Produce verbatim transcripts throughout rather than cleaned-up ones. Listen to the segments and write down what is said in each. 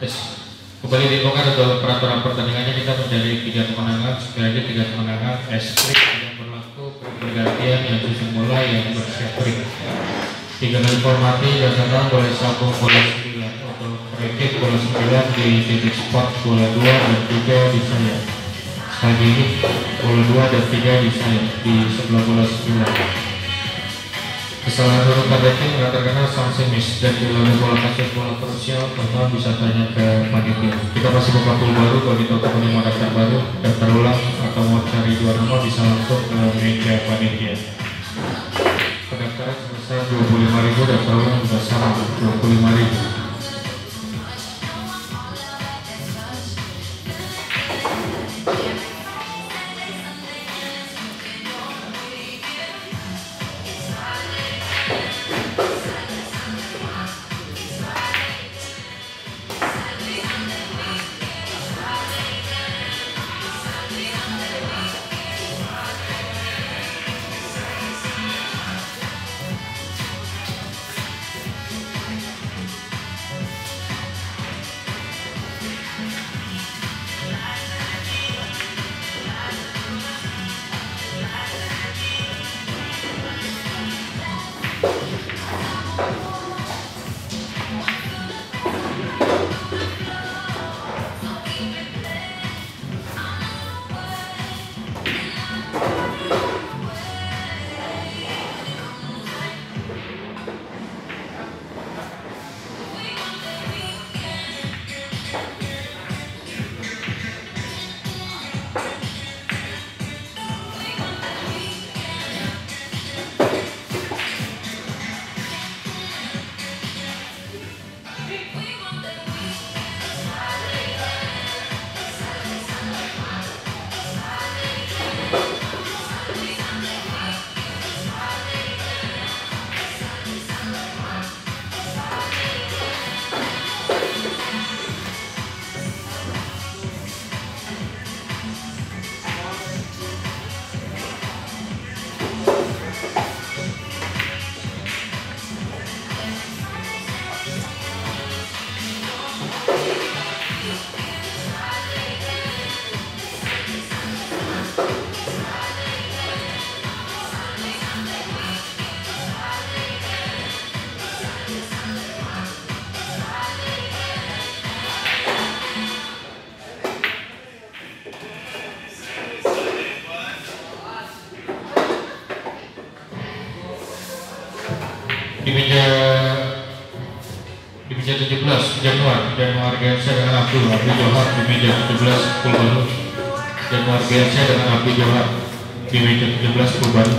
Yes. Kembali diinfokan untuk peraturan pertandingannya, kita menjadi tiga kemenangan, sekali lagi tiga kemenangan, es-trik yang berlaku, pergantian yang susun mulai yang bersiap break. Tiga kali formati dan datang boleh sambung bola sembilan untuk free bola sembilan di titik spot bola dua dan tiga di saya. Sekali ini bola dua dan tiga di saya di sebelah bola sembilan. Kesalahan urutan rating nggak terkena sanksi miss dan bila ada bola kasus bola krusial teman bisa tanya ke panitia. Kita masih buka pool baru bagi teman-teman yang mau daftar baru, daftar ulang atau mau cari dua nama bisa langsung ke meja panitia. Pendaftaran sebesar dua puluh lima ribu dan daftar ulang juga sama dua puluh lima ribu. Di meja di meja tujuh belas Januar Januar Gersa dengan Abdul Abdul Johar di meja tujuh belas Pulbaru. Januar Gersa dengan Abdul Johar di meja tujuh belas Pulbaru.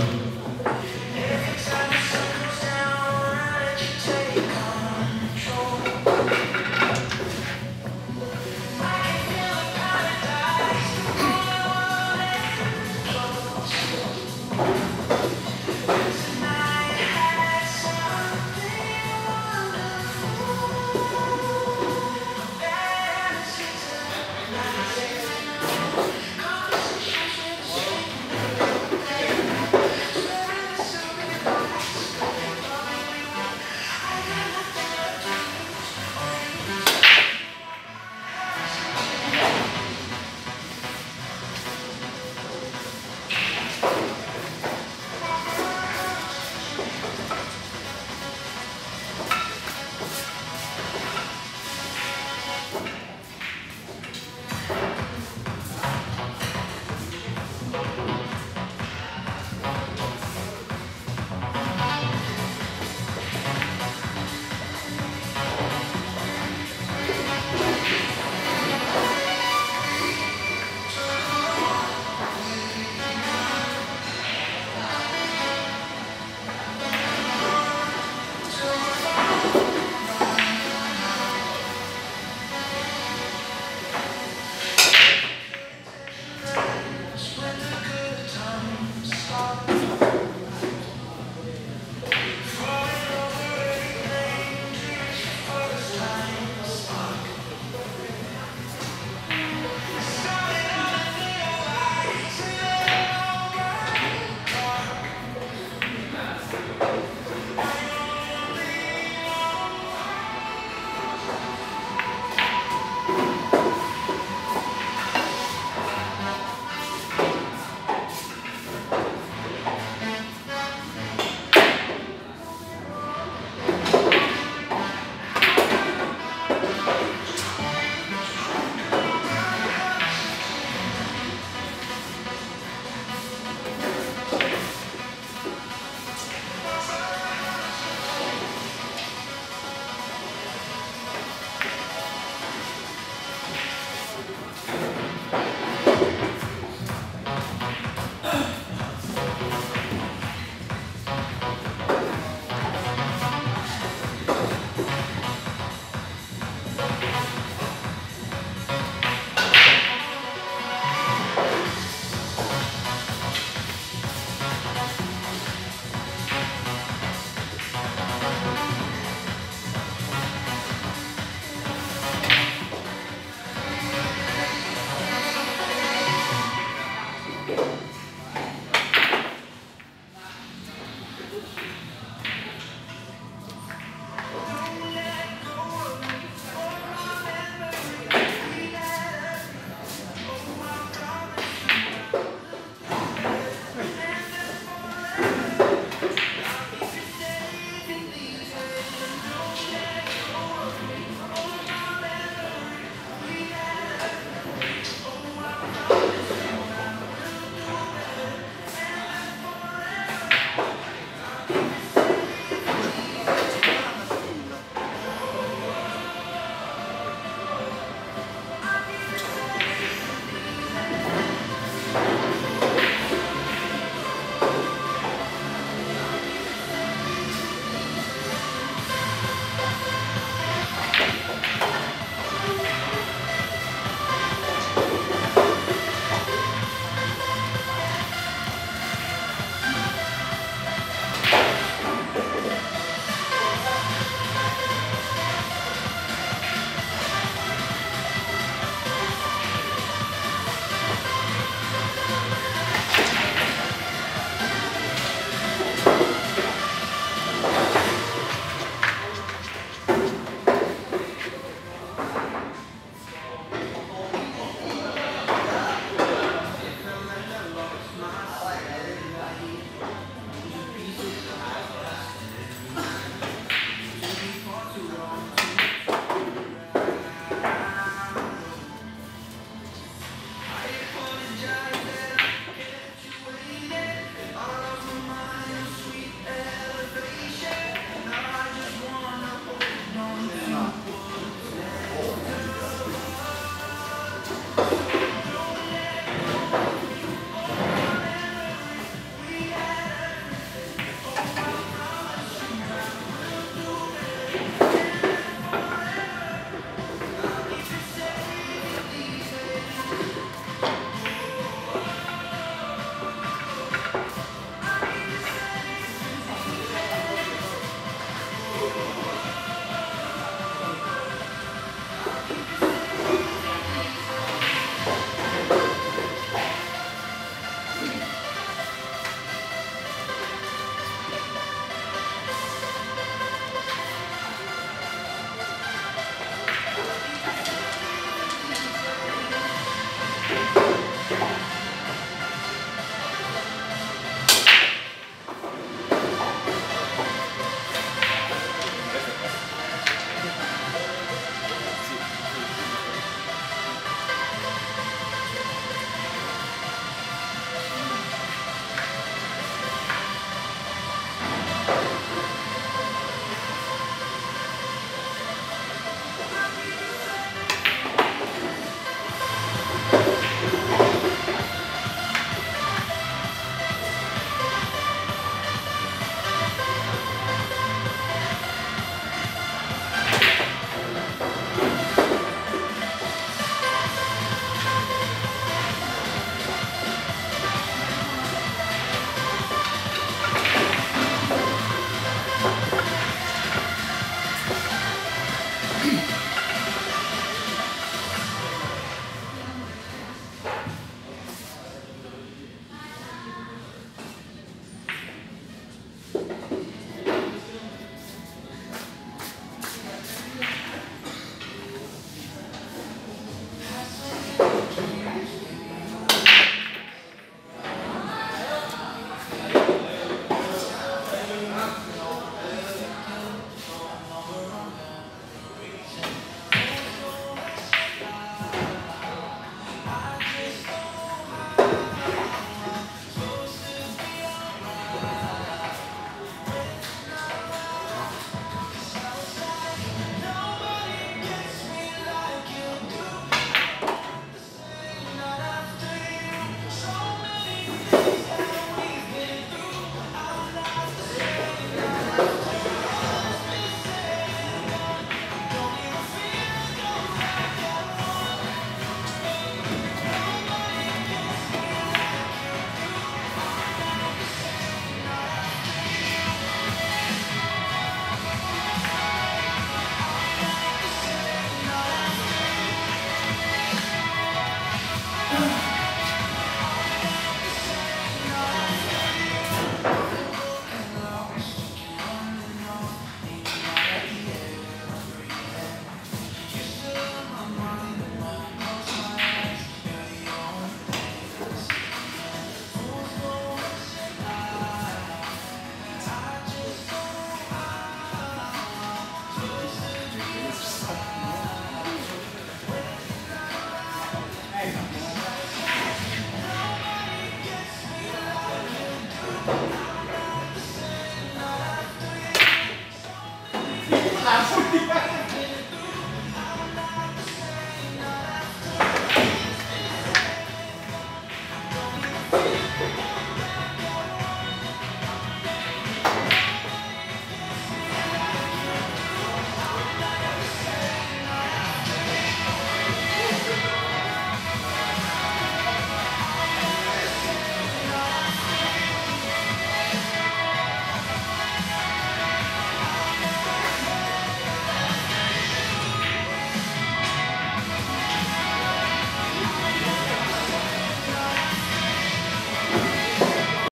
Thank you.